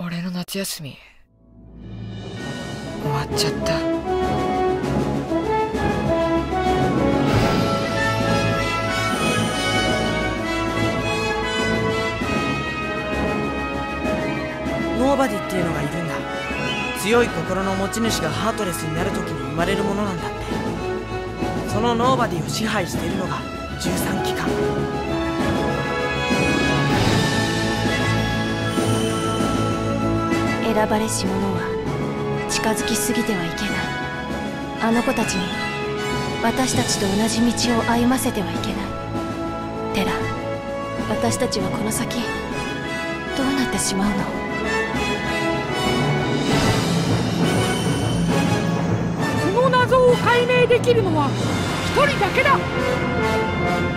俺の夏休み終わっちゃった。 ノーバディっていうのがいるんだ。強い心の持ち主がハートレスになる時に生まれるものなんだって。そのノーバディを支配しているのが13機関。 選ばれし者は近づきすぎてはいけない。あの子たちに私たちと同じ道を歩ませてはいけない。テラ、私たちはこの先どうなってしまうの？ この謎を解明できるのは一人だけだ。